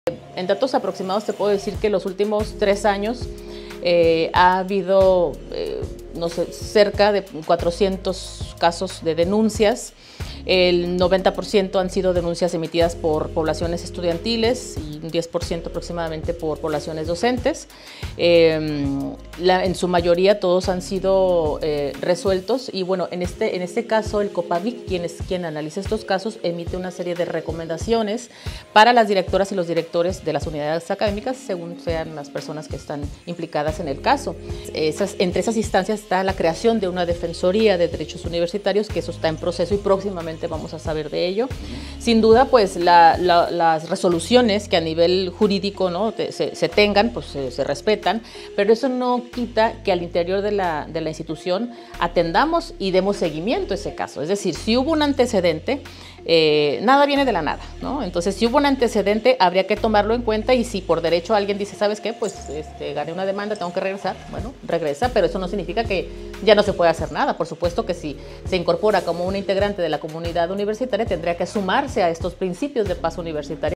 En datos aproximados te puedo decir que los últimos 3 años ha habido, no sé, cerca de 400 casos de denuncias. El 90% han sido denuncias emitidas por poblaciones estudiantiles y un 10% aproximadamente por poblaciones docentes. En su mayoría todos han sido resueltos y bueno, en este caso el COPAVIC, quien analiza estos casos, emite una serie de recomendaciones para las directoras y los directores de las unidades académicas según sean las personas que están implicadas en el caso. Entre esas instancias está la creación de una Defensoría de Derechos Universitarios, que eso está en proceso y próximamente vamos a saber de ello. Sin duda, pues las resoluciones que a nivel jurídico, ¿no?, se tengan, pues se respetan, pero eso no quita que al interior de la institución atendamos y demos seguimiento a ese caso. Es decir, si hubo un antecedente, nada viene de la nada, ¿no? Entonces, si hubo un antecedente, habría que tomarlo en cuenta y si por derecho alguien dice, ¿sabes qué? Pues gané una demanda, tengo que regresar, bueno, regresa, pero eso no significa que ya no se puede hacer nada. Por supuesto que si se incorpora como una integrante de la comunidad universitaria, tendría que sumarse a estos principios de paz universitaria.